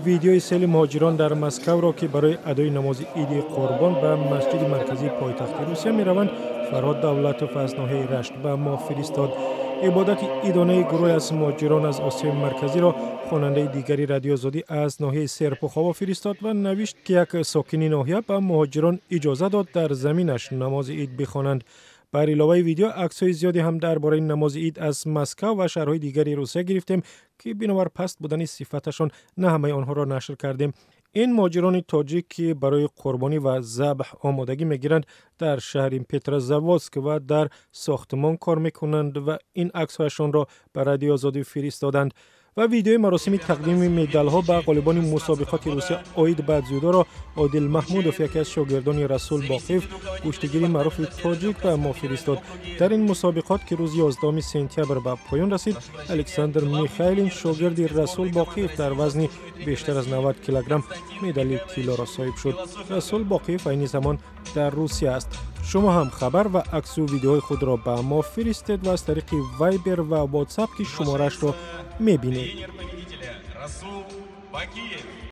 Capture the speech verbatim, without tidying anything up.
ویدیوی سیل مهاجران در مسکو را که برای ادای نماز عید قربان به مسجد مرکزی پایتخت روسیه می روند، فرهاد دولتوف از ناحیه رشت به ما فرستاد. عبادت عیدانه گروه از مهاجران از آسیای مرکزی را خواننده دیگری رادیو آزادی از ناحیه سرپوخاوا فرستاد و نوشت که یک ساکن ناحیه به مهاجران اجازه داد در زمینش نماز عید بخوانند. بر علاوه ویدیو عکس‌های زیادی هم درباره نماز عید از مسکو و شهرهای دیگری روسیه گرفتیم که بنابر پست بودن صفتشان نه همه آنها را نشر کردیم. این مهاجران تاجیک که برای قربانی و ذبح آمادگی میگیرند در شهر پتروزاودسک و در ساختمان کار میکنند و این عکس‌هایشان را به رادیو آزادی فرستادند. و ویدیو مراسم تقدیم مدال‌ها به غالبان مسابقات روسیه عاید به جودو را عادل محمودوف، یکی از شاگردان رسول باقیف، کشتیگیر معروف تاجیک، به ما فرستاد. در این مسابقات که روز یازدهم سپتامبر به پایان رسید، الکساندر میخائیلین شاگرد رسول باقیف در وزن بیشتر از نود کیلوگرم مدال طلا را صاحب شد. رسول باقیف این زمان در روسیه است. شما هم خبر و عکس و ویدیوهای خود را به ما فرستید و از طریق وایبر و واتساپ که شمارش را می‌بینید.